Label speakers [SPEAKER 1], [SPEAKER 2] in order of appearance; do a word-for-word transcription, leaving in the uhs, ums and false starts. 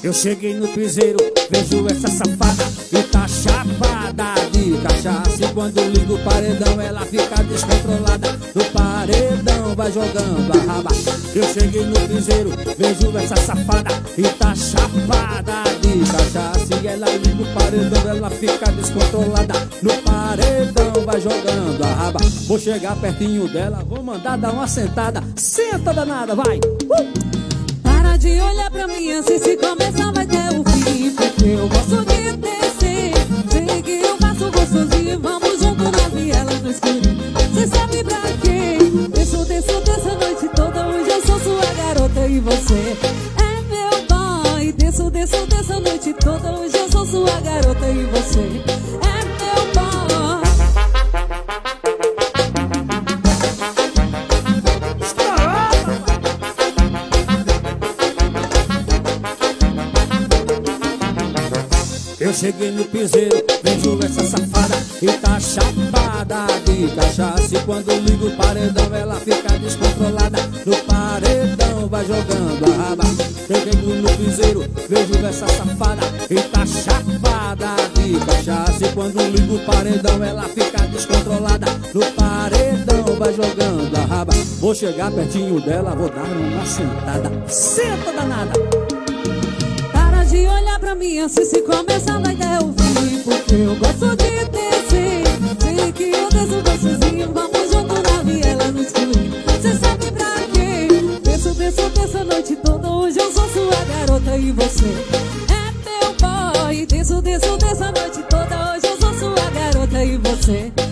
[SPEAKER 1] Eu cheguei no piseiro, vejo essa safada e tá chapada de cachaça. E quando ligo o paredão, ela fica descontrolada. No paredão vai jogando a raba. Eu cheguei no piseiro, vejo essa safada e tá chapada de cachaça. E ela liga o paredão, ela fica descontrolada. No paredão vai jogando a raba. Vou chegar pertinho dela, vou mandar dar uma sentada. Senta danada, vai! Uh!
[SPEAKER 2] Para de olhar pra mim assim, se começar vai ter o fim. Porque eu gosto de descer, sei que eu faço gostosinho. Vamos junto na viela no escurinho. Cê sabe pra quê? Desço, desço, desço a noite toda. Hoje eu sou sua garota e você é meu boy. Desço, desço, desço a noite toda. Hoje eu sou sua garota e você é meu boy.
[SPEAKER 1] Eu cheguei no piseiro, vejo essa safada e tá chapada de cachaça. E quando ligo o paredão, ela fica descontrolada. No paredão vai jogando a raba. Cheguei no piseiro, vejo essa safada e tá chapada de cachaça. E quando ligo o paredão, ela fica descontrolada. No paredão vai jogando a raba. Vou chegar pertinho dela, vou dar uma sentada. Senta danada!
[SPEAKER 2] De olhar pra mim assim, se começar vai ter o fim. Porque eu gosto de descer, sei que eu desço gostosinho. Vamos junto na viela no escurinho. Cê sabe pra quê? Desço, desço, desço a noite toda. Hoje eu sou sua garota e você é meu boy. Desço, desço, desço a noite toda. Hoje eu sou sua garota e você